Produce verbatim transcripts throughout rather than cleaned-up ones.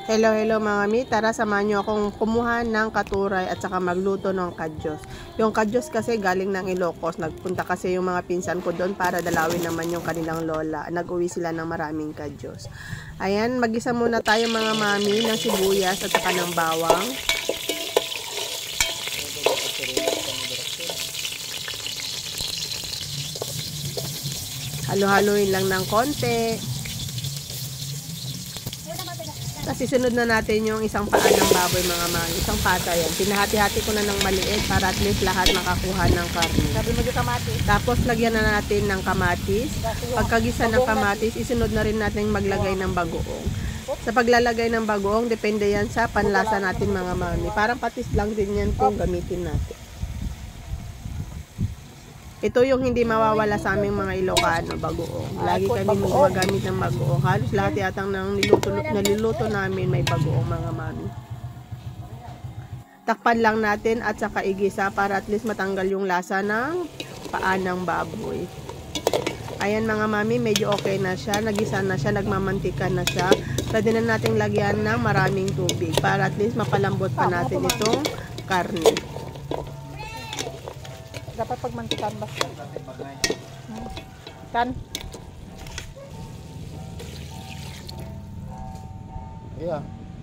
Hello, hello mga mi. Tara, samahan nyo akong kumuha ng katuray at saka magluto ng kadyos. Yung kadyos kasi galing ng Ilocos. Nagpunta kasi yung mga pinsan ko doon para dalawin naman yung kanilang lola. Nag-uwi sila ng maraming kadyos. Ayan, mag-isa muna tayo mga mami ng sibuyas at saka ng bawang. Halo-haloin lang ng konti. Tapos isunod na natin yung isang paa ng baboy mga mami. Isang pata yan. Pinahati-hati ko na ng maliit para at least lahat makakuha ng karne. Sabi mo yung kamatis. Tapos lagyan na natin ng kamatis. Pagkagisa ng kamatis, isunod na rin natin maglagay ng bagoong. Sa paglalagay ng bagoong, depende yan sa panlasa natin mga mami. Parang patis lang din yan kung gamitin natin. Ito yung hindi mawawala sa aming mga Ilocano, bagoong. Lagi kami gumagamit ng bagoong. Halos lahat yatang ng niluto, naliluto namin may bagoong mga mami. Takpan lang natin at saka igisa para at least matanggal yung lasa ng paa ng baboy. Ayan mga mami, medyo okay na siya. Nagisa na siya, nagmamantika na siya. Pwede na natin lagyan ng maraming tubig para at least mapalambot pa natin itong karne. Dapat pagmantikan ba? Hmm. Kan? Yeah.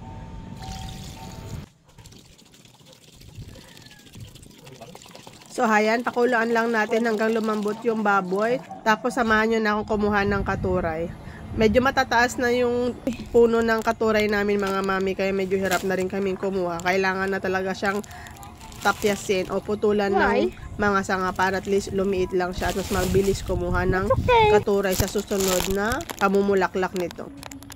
So hayan, pakuluan lang natin hanggang lumambot yung baboy. Tapos samahan nyo na akong kumuha ng katuray. Medyo matataas na yung puno ng katuray namin mga mami, kaya medyo hirap na rin kaming kumuha. Kailangan na talaga siyang tapyasin o putulan Why? ng mga sanga para at least lumiit lang siya at mas mabilis kumuha ng okay. katuray sa susunod na pamumulaklak nito.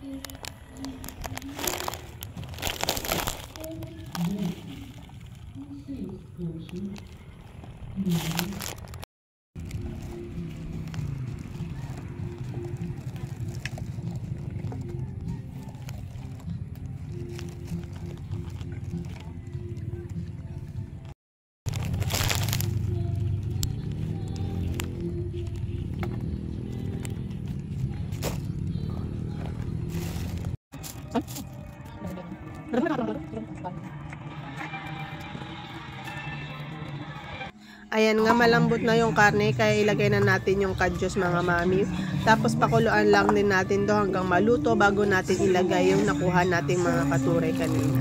Ayan nga, malambot na yung karne, kaya ilagay na natin yung kadyos mga mami. Tapos pakuluan lang din natin to hanggang maluto bago natin ilagay yung nakuha nating mga katuray kanina.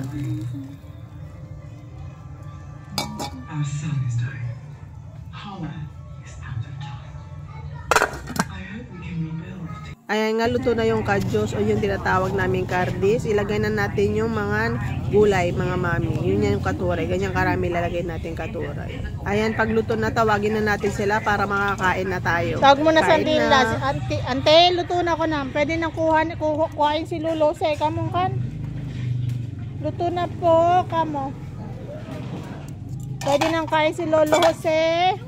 Ayan nga, luto na yung kadyos o yung tinatawag namin kardis. Ilagay na natin yung mga gulay, mga mami. Yun yan yung katuray. Ganyan karami lalagay natin katuray. Ayan, pagluto na, tawagin na natin sila para makakain na tayo. Tawag mo na sa Dila. Ante, ante, luto na ko na. Pwede nang kuha, kuha, kuhain si Lolo. Say, kamong kan. Luto na po, kamo. Pwede nang kain si Lolo Jose.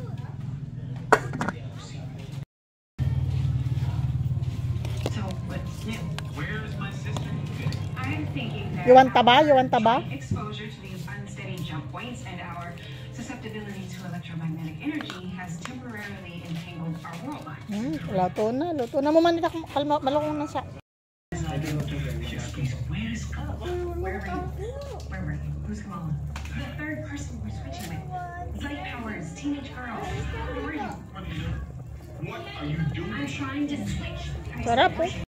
You want taba? You want taba? Exposure to these unsteady jump points and our susceptibility to electromagnetic energy has temporarily entangled our world line. Hmm, luto na, luto na mo man nila kalma malukong na siya. Where is Where were you? Where were you? Who's Kamala? The third person we're switching with. Light Powers, teenage girl. Where were you? What are you doing? I'm trying to switch. Sarap eh.